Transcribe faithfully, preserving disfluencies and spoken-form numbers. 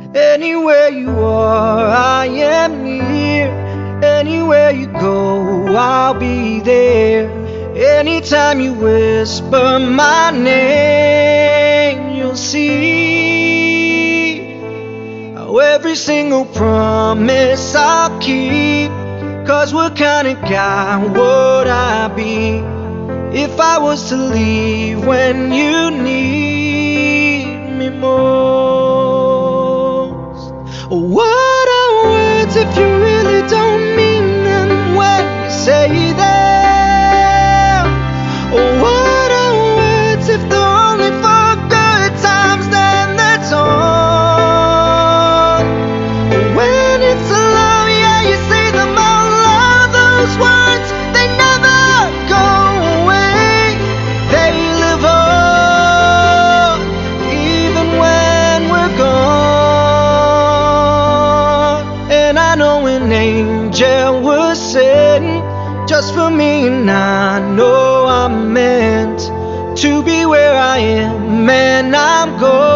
Anywhere you are, I am near. Anywhere you go, I'll be there. Anytime you whisper my name, you'll see how every single promise I'll keep. 'Cause what kind of guy would I be if I was to leave when you need me most? What are words if you really don't mean them when you say them? What are words if they're only for good times, then that's all? When it's love, yeah, you say them out loud. Those words, they never go away. They live on, even when we're gone. And I know an angel was sent just for me, and I know I'm meant to be where I am, and I'm going.